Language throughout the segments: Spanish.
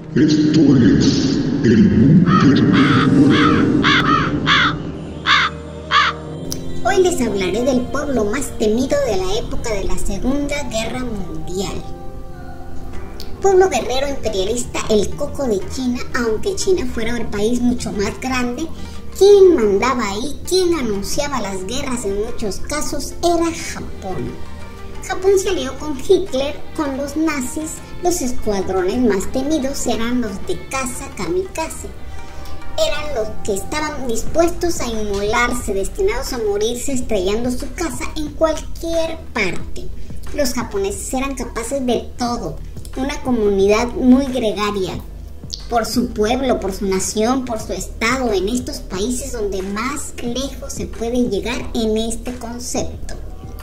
Esto es el Búnker del Pueblo. Hoy les hablaré del pueblo más temido de la época de la Segunda Guerra Mundial. Pueblo guerrero imperialista, el Coco de China. Aunque China fuera el país mucho más grande, quien mandaba ahí, quien anunciaba las guerras en muchos casos, era Japón. Japón se alió con Hitler, con los nazis. Los escuadrones más temidos eran los de caza kamikaze. Eran los que estaban dispuestos a inmolarse, destinados a morirse estrellando su casa en cualquier parte. Los japoneses eran capaces de todo, una comunidad muy gregaria, por su pueblo, por su nación, por su estado, en estos países donde más lejos se puede llegar en este concepto.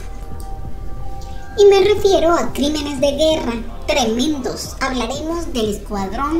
Y me refiero a crímenes de guerra tremendos. Hablaremos del Escuadrón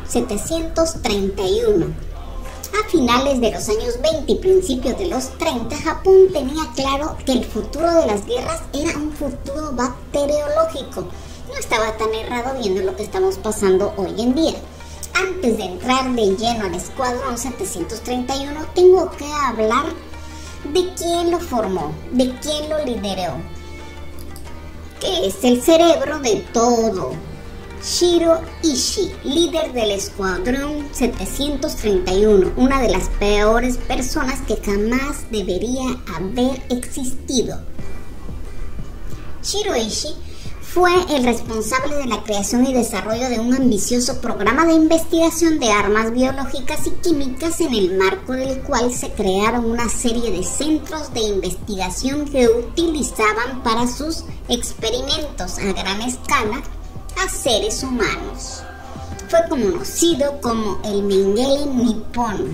731. A finales de los años 20 y principios de los 30, Japón tenía claro que el futuro de las guerras era un futuro bacteriológico. No estaba tan errado viendo lo que estamos pasando hoy en día. Antes de entrar de lleno al Escuadrón 731, tengo que hablar de quién lo formó, de quién lo lideró, que es el cerebro de todo. Shiro Ishii, líder del Escuadrón 731, una de las peores personas que jamás debería haber existido. Shiro Ishii fue el responsable de la creación y desarrollo de un ambicioso programa de investigación de armas biológicas y químicas, en el marco del cual se crearon una serie de centros de investigación que utilizaban para sus experimentos a gran escala a seres humanos. Fue conocido como el Mengele Nippon.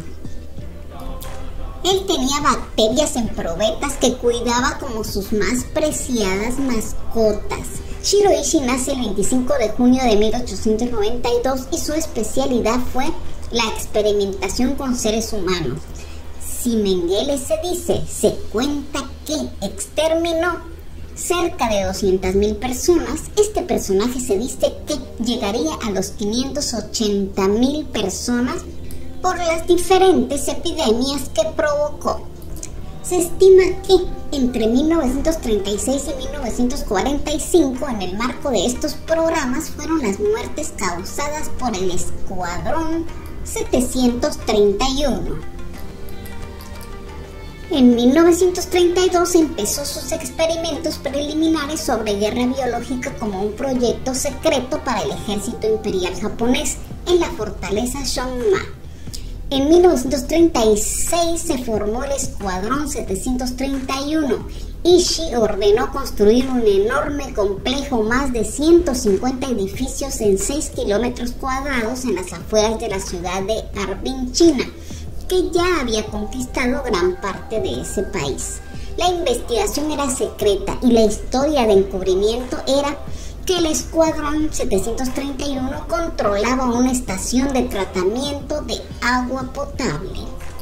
Él tenía bacterias en probetas que cuidaba como sus más preciadas mascotas. Shiro Ishii nace el 25 de junio de 1892 y su especialidad fue la experimentación con seres humanos. Si Mengele se cuenta que exterminó cerca de 200.000 personas, este personaje se dice que llegaría a los 580.000 personas por las diferentes epidemias que provocó. Se estima que entre 1936 y 1945, en el marco de estos programas, fueron las muertes causadas por el Escuadrón 731. En 1932 empezó sus experimentos preliminares sobre guerra biológica como un proyecto secreto para el ejército imperial japonés en la fortaleza Shonma. En 1936 se formó el Escuadrón 731. Ishii ordenó construir un enorme complejo, más de 150 edificios en 6 kilómetros cuadrados en las afueras de la ciudad de Harbin, China, que ya había conquistado gran parte de ese país. La investigación era secreta y la historia de encubrimiento era que el Escuadrón 731 controlaba una estación de tratamiento de agua potable.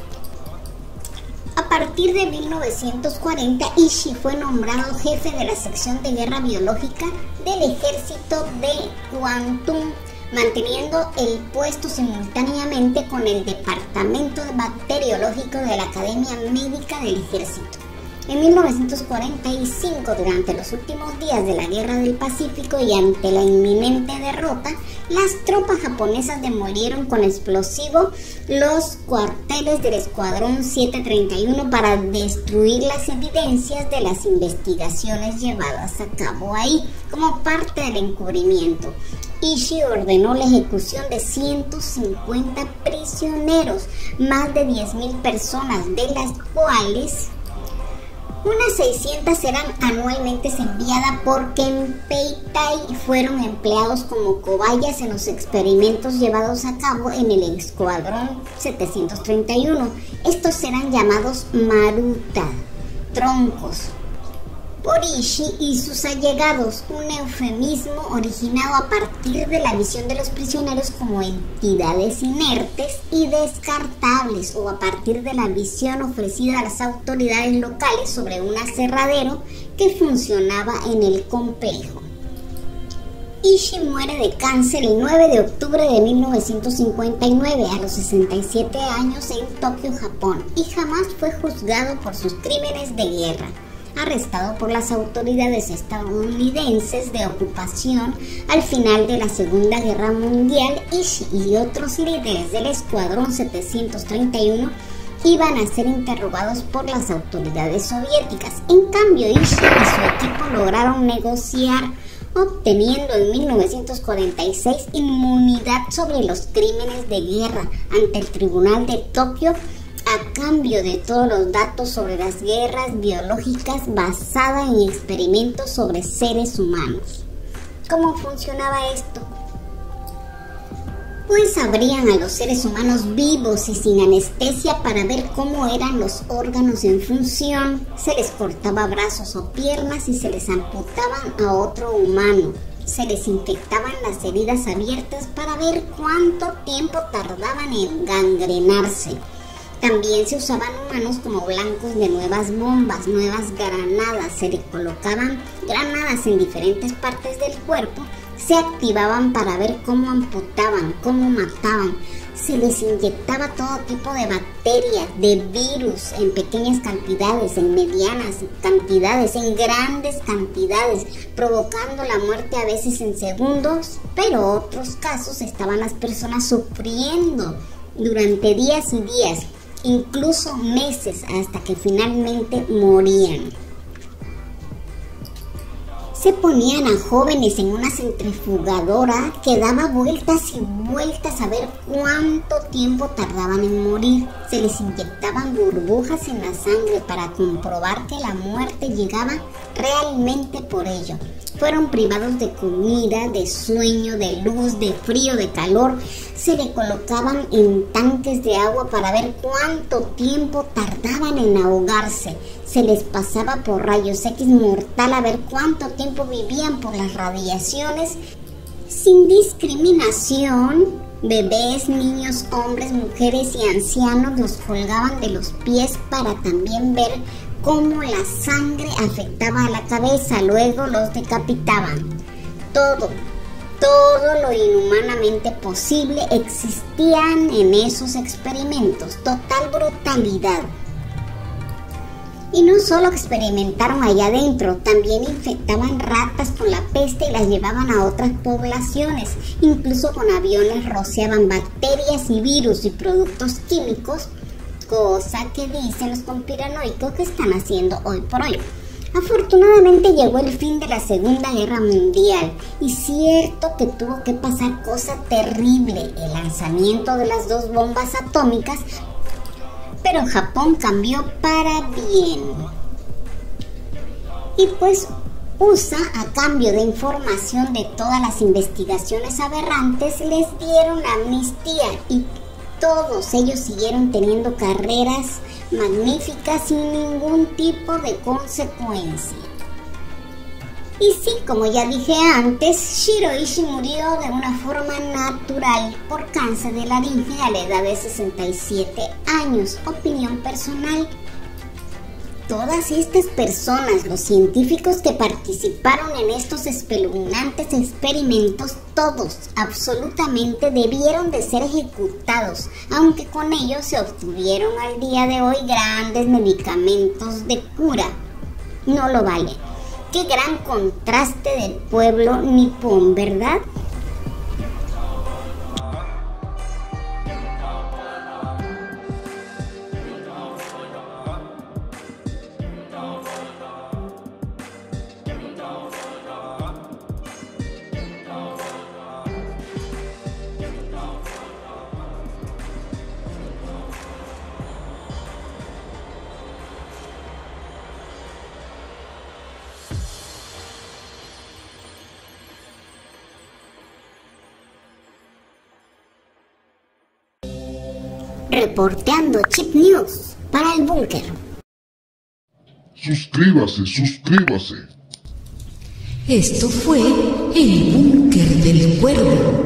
A partir de 1940, Ishii fue nombrado jefe de la sección de guerra biológica del ejército de Kwantung, manteniendo el puesto simultáneamente con el departamento bacteriológico de la Academia Médica del Ejército. En 1945, durante los últimos días de la Guerra del Pacífico y ante la inminente derrota, las tropas japonesas demolieron con explosivo los cuarteles del Escuadrón 731 para destruir las evidencias de las investigaciones llevadas a cabo ahí como parte del encubrimiento. Ishii ordenó la ejecución de 150 prisioneros, más de 10.000 personas, de las cuales unas 600 eran anualmente enviadas por Kempeitai y fueron empleados como cobayas en los experimentos llevados a cabo en el Escuadrón 731. Estos eran llamados maruta, troncos, por Ishii y sus allegados, un eufemismo originado a partir de la visión de los prisioneros como entidades inertes y descartables, o a partir de la visión ofrecida a las autoridades locales sobre un aserradero que funcionaba en el complejo. Ishii muere de cáncer el 9 de octubre de 1959 a los 67 años en Tokio, Japón, y jamás fue juzgado por sus crímenes de guerra. Arrestado por las autoridades estadounidenses de ocupación al final de la Segunda Guerra Mundial, Ishii y otros líderes del Escuadrón 731 iban a ser interrogados por las autoridades soviéticas. En cambio, Ishii y su equipo lograron negociar, obteniendo en 1946 inmunidad sobre los crímenes de guerra ante el Tribunal de Tokio, a cambio de todos los datos sobre las guerras biológicas basadas en experimentos sobre seres humanos. ¿Cómo funcionaba esto? Pues abrían a los seres humanos vivos y sin anestesia para ver cómo eran los órganos en función, se les cortaba brazos o piernas y se les amputaban a otro humano. Se les infectaban las heridas abiertas para ver cuánto tiempo tardaban en gangrenarse. También se usaban humanos como blancos de nuevas bombas, nuevas granadas. Se le colocaban granadas en diferentes partes del cuerpo. Se activaban para ver cómo amputaban, cómo mataban. Se les inyectaba todo tipo de bacterias, de virus, en pequeñas cantidades, en medianas cantidades, en grandes cantidades, provocando la muerte a veces en segundos, pero otros casos estaban las personas sufriendo durante días y días, incluso meses, hasta que finalmente morían. Se ponían a jóvenes en una centrifugadora que daba vueltas y vueltas a ver cuánto tiempo tardaban en morir. Se les inyectaban burbujas en la sangre para comprobar que la muerte llegaba realmente por ello. Fueron privados de comida, de sueño, de luz, de frío, de calor. Se le colocaban en tanques de agua para ver cuánto tiempo tardaban en ahogarse. Se les pasaba por rayos X mortal a ver cuánto tiempo vivían por las radiaciones. Sin discriminación, bebés, niños, hombres, mujeres y ancianos los colgaban de los pies para también ver cómo la sangre afectaba a la cabeza. Luego los decapitaban. Todo lo inhumanamente posible existían en esos experimentos. Total brutalidad. Y no solo experimentaron allá adentro, también infectaban ratas con la peste y las llevaban a otras poblaciones. Incluso con aviones rociaban bacterias y virus y productos químicos, cosa que dicen los conspiranoicos que están haciendo hoy por hoy. Afortunadamente llegó el fin de la Segunda Guerra Mundial y cierto que tuvo que pasar cosa terrible, el lanzamiento de las 2 bombas atómicas, pero Japón cambió para bien. Y pues USA, a cambio de información de todas las investigaciones aberrantes, les dieron amnistía y todos ellos siguieron teniendo carreras magníficas sin ningún tipo de consecuencia. Y sí, como ya dije antes, Shiro Ishii murió de una forma natural por cáncer de laringe a la edad de 67 años. Opinión personal. Todas estas personas, los científicos que participaron en estos espeluznantes experimentos, todos, absolutamente, debieron de ser ejecutados, aunque con ellos se obtuvieron al día de hoy grandes medicamentos de cura. No lo vale. Qué gran contraste del pueblo nipón, ¿verdad? Reporteando Chip News para el búnker. Suscríbase. Esto fue el búnker del cuervo.